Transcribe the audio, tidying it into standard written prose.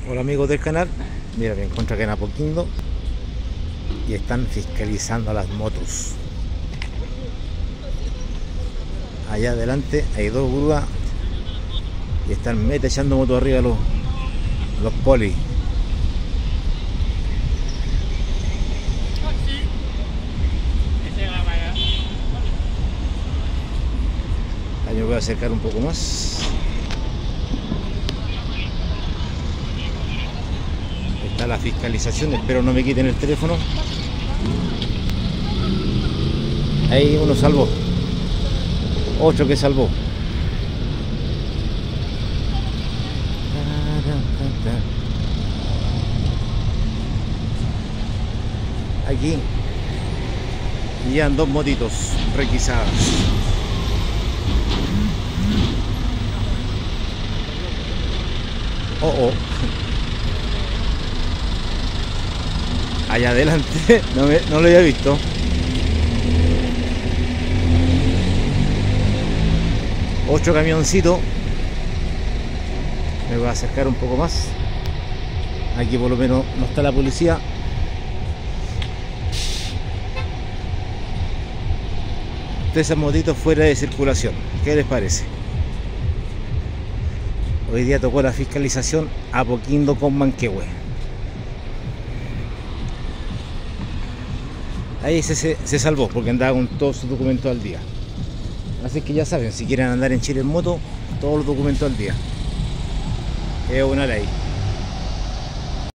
Hola amigos del canal, mira, me encuentro acá en Apoquindo y están fiscalizando las motos. Allá adelante hay dos grúas y están echando motos arriba los polis. Ahí me voy a acercar un poco más. Está la fiscalización, espero no me quiten el teléfono. Ahí uno salvó, otro que salvó. Aquí llevan dos motitos requisadas. Oh. Allá adelante no lo había visto. Otro camioncito. Me voy a acercar un poco más. Aquí por lo menos no está la policía. De esas motitos fuera de circulación. ¿Qué les parece? Hoy día tocó la fiscalización Apoquindo con Manquehue. Ahí se salvó porque andaba con todos sus documentos al día. Así que ya saben, si quieren andar en Chile en moto, todos los documentos al día. Es una ley.